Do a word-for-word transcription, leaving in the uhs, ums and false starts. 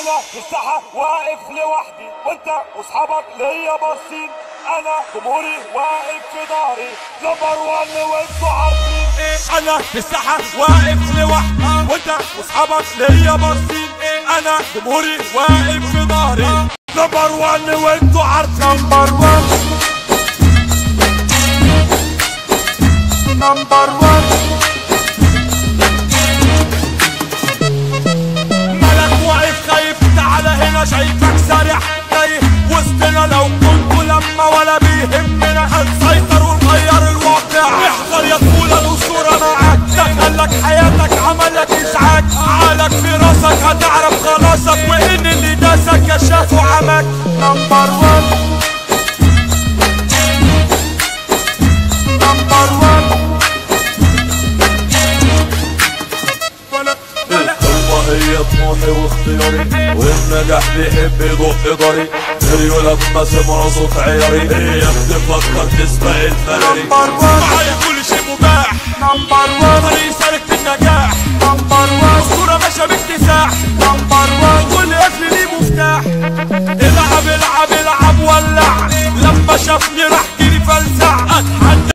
انا في الساحة واقف لوحدي وانت واصحابك ليا باصين. انا جمهوري واقف في ظهري نمبر وان وانتوا عارفين. انا في الساحة واقف لوحدي وانت واصحابك ليا باصين. انا جمهوري واقف في ظهري نمبر وان وانتوا عارفين. نمبر وان نمبر وان مالك واقف خايف؟ تعالى هنا شايفك سارح تايه وسطنا. لو كنتوا لما ولا بيهمنا هنسيطر ونغير الواقع. احذر يا طفولة الأسطورة معاك دخلك حياتك عملك ازعاج. عقلك في راسك هتعرف خلاصك وان اللي داسك كشاف وعمك. نمبر وان نمبر وان القوة هي طموحي واختياري والنجاح بيحب يدق جاري. تريو لما سمعوا صوت عياري هي بتفكر تسبق الفراري. معايا كل شيء مباح. نمبر وان طريق سالك في النجاح. نمبر وان اسطورة ماشية باكتساح. نمبر وان كل قفل ليه مفتاح. العب العب العب ولع لما شافني راح جري فلسع.